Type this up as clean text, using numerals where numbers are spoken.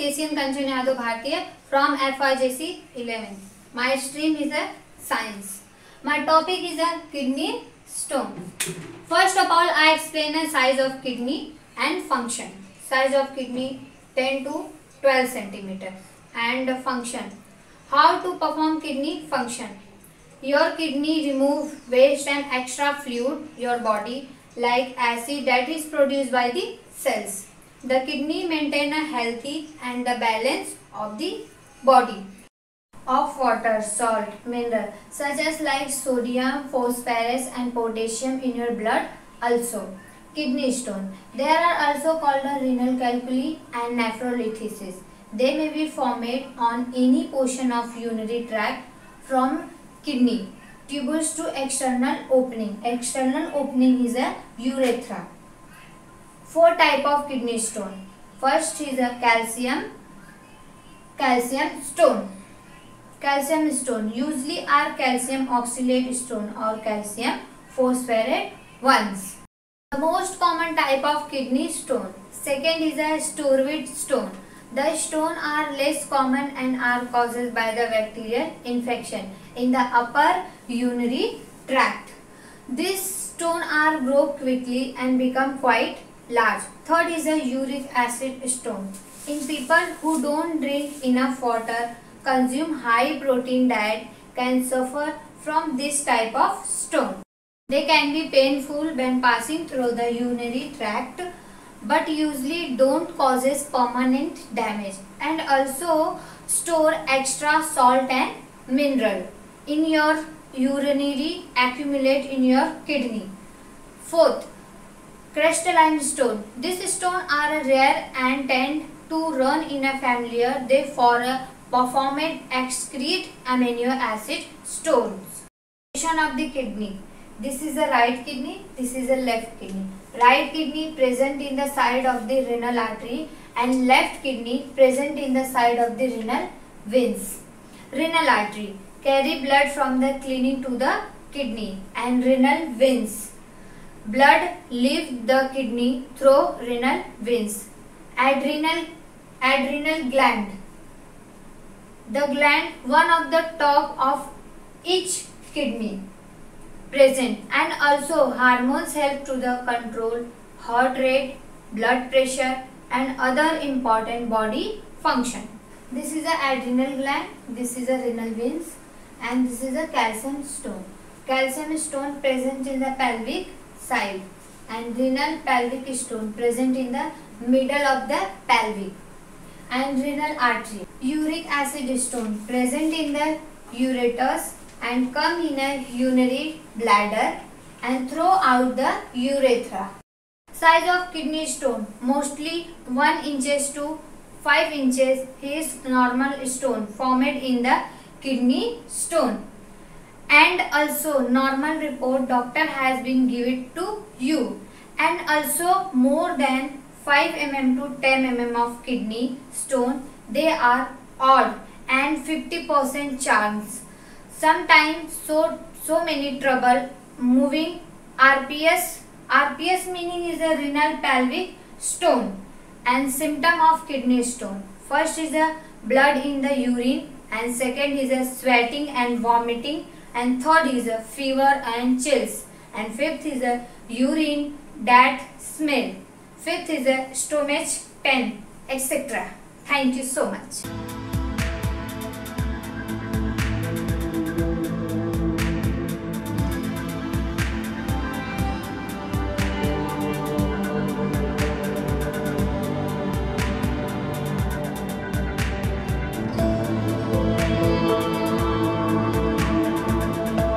KCN Kanchan Yadav Bhartiya from FYJC 11. My stream is a science. My topic is a kidney stone. First of all, I explain the size of kidney and function. Size of kidney 10 to 12 centimeter and function. How to perform kidney function? Your kidney remove waste and extra fluid your body like acid that is produced by the cells. The kidney maintain a healthy and the balance of the body of water, salt, mineral such as like sodium, phosphorus and potassium in your blood. Also kidney stone. They are also called a renal calculi and nephrolithisis. They may be formed on any portion of urinary tract from kidney tubules to external opening. External opening is a urethra. 4 type of kidney stone. First is a calcium stone. Calcium stone usually are calcium oxalate stone or calcium phosphorate ones. The most common type of kidney stone. Second is a Storvid stone. The stone are less common and are caused by the bacterial infection in the upper urinary tract. These stone are grow quickly and become quite large. Third is a uric acid stone. In people who don't drink enough water, consume high protein diet can suffer from this type of stone. They can be painful when passing through the urinary tract but usually don't causes permanent damage and also store extra salt and mineral in your urinary accumulate in your kidney. Fourth, crystalline stone. These stones are rare and tend to run in a family. They perform excrete amino acid stones. Position of the kidney. This is the right kidney, this is the left kidney. Right kidney present in the side of the renal artery and left kidney present in the side of the renal veins. Renal artery carry blood from the kidney to the kidney and renal veins. Blood leave the kidney through renal veins. Adrenal gland. The gland, one of the top of each kidney present, and also hormones help to the control heart rate, blood pressure and other important body function. This is the adrenal gland, this is the renal veins and this is the calcium stone. Calcium stone present in the pelvic side and renal pelvic stone present in the middle of the pelvic and renal artery. Uric acid stone present in the ureters and come in a urinary bladder and throw out the urethra. Size of kidney stone mostly 1 inches to 5 inches is normal stone formed in the kidney stone. And also normal report doctor has been given to you, and also more than 5 mm to 10 mm of kidney stone, they are odd and 50% chance. Sometimes so many trouble moving RPS. RPS meaning is a renal pelvic stone. And symptom of kidney stone. First is a blood in the urine and second is a sweating and vomiting and third is a fever and chills and fifth is a urine that smell. Fifth is a stomach pain, etc. Thank you so much.